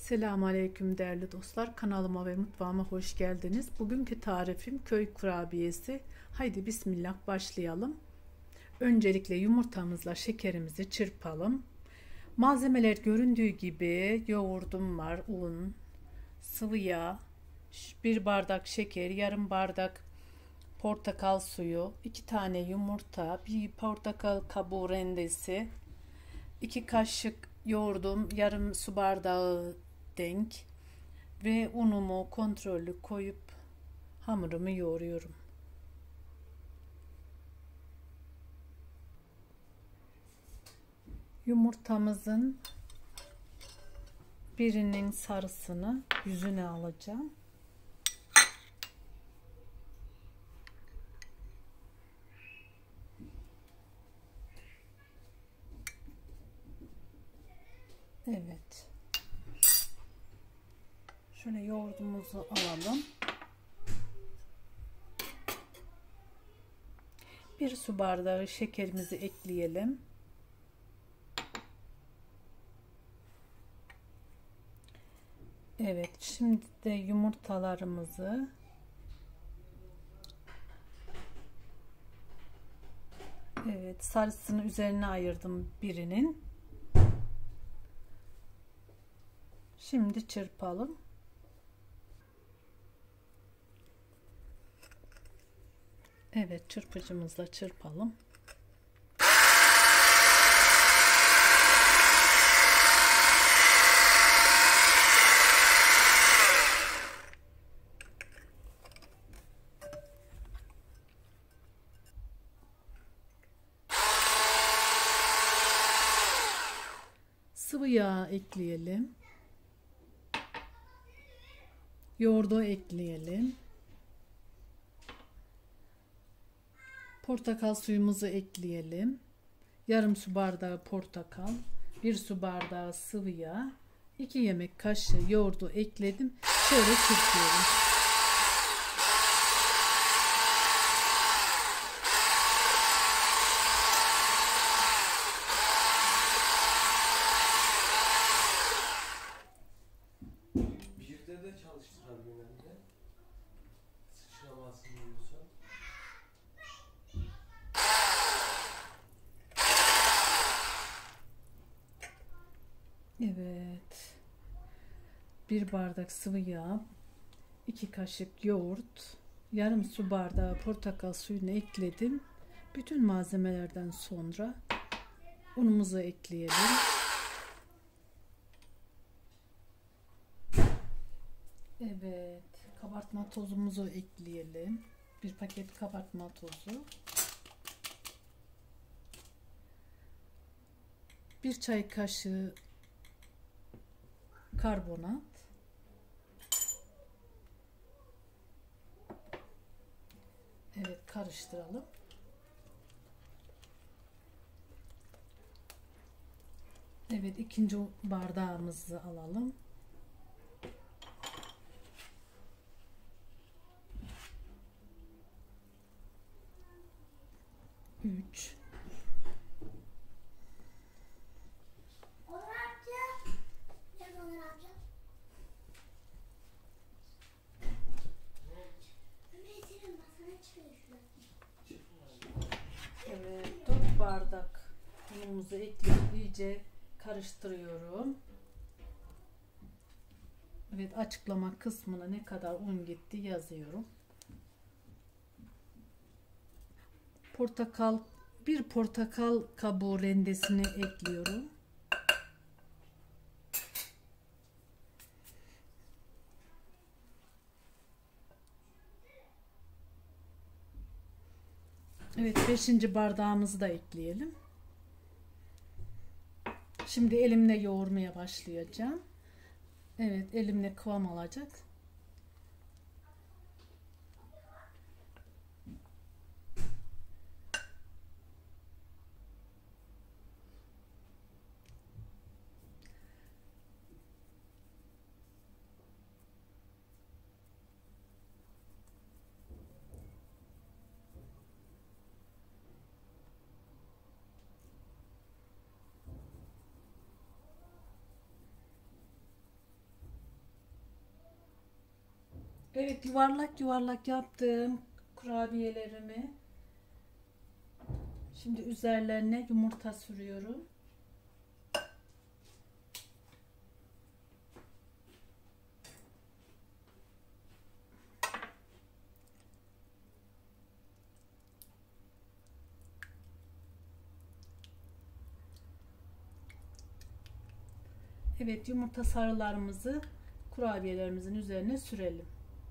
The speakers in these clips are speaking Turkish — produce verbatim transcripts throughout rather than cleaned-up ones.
Selamünaleyküm değerli dostlar. Kanalıma ve mutfağıma hoş geldiniz. Bugünkü tarifim köy kurabiyesi. Haydi bismillah başlayalım. Öncelikle yumurtamızla şekerimizi çırpalım. Malzemeler göründüğü gibi yoğurdum var, un, sıvı yağ, bir bardak şeker, yarım bardak portakal suyu, iki tane yumurta, bir portakal kabuğu rendesi, iki kaşık yoğurdum, yarım su bardağı denk ve unumu kontrollü koyup hamurumu yoğuruyorum. Yumurtamızın birinin sarısını yüzüne alacağım. Evet. Şöyle yoğurdumuzu alalım. Bir su bardağı şekerimizi ekleyelim. Evet, şimdi de yumurtalarımızı Evet, sarısını üzerine ayırdım birinin. Şimdi çırpalım. Evet, çırpıcımızla çırpalım. Sıvı yağ ekleyelim. Yoğurdu ekleyelim. Portakal suyumuzu ekleyelim. Yarım su bardağı portakal, bir su bardağı sıvı yağ, iki yemek kaşığı yoğurdu ekledim. Şöyle çırpıyorum. Birde de çalıştırabilirim hem de. Sıçramasını diyorsan. Evet. Bir bardak sıvı yağ, iki kaşık yoğurt, yarım su bardağı portakal suyunu ekledim. Bütün malzemelerden sonra unumuzu ekleyelim. Evet, kabartma tozumuzu ekleyelim. Bir paket kabartma tozu. Bir çay kaşığı karbonat. Evet, karıştıralım. Evet, ikinci bardağımızı alalım. Üç. Evet, dört bardak unumuzu ekleyip iyice karıştırıyorum. Evet, açıklama kısmına ne kadar un gitti yazıyorum. Portakal, bir portakal kabuğu rendesini ekliyorum. Evet, beşinci bardağımızı da ekleyelim. Şimdi elimle yoğurmaya başlayacağım. Evet, elimle kıvam alacak. Evet, yuvarlak yuvarlak yaptığım kurabiyelerimi şimdi üzerlerine yumurta sürüyorum. Evet, yumurta sarılarımızı kurabiyelerimizin üzerine sürelim.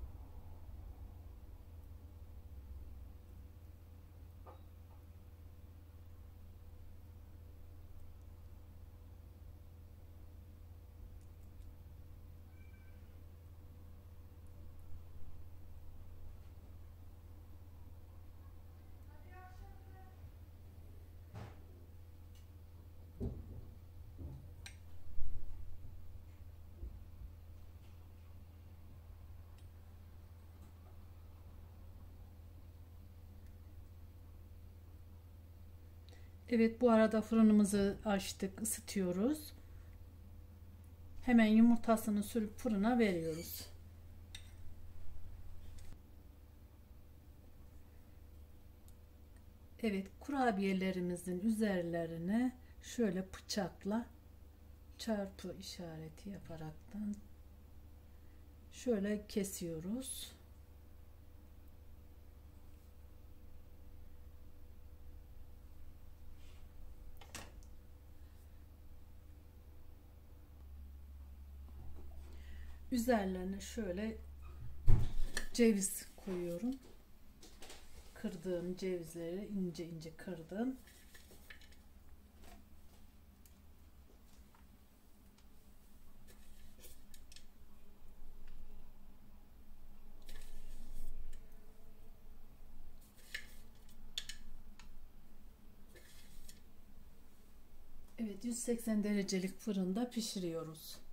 Evet, bu arada fırınımızı açtık, ısıtıyoruz. Hemen yumurtasını sürüp fırına veriyoruz. Evet, kurabiyelerimizin üzerlerine şöyle bıçakla çarpı işareti yaparaktan şöyle kesiyoruz. Üzerlerine şöyle ceviz koyuyorum. Kırdığım cevizleri ince ince kırdım. Evet, yüz seksen derecelik fırında pişiriyoruz.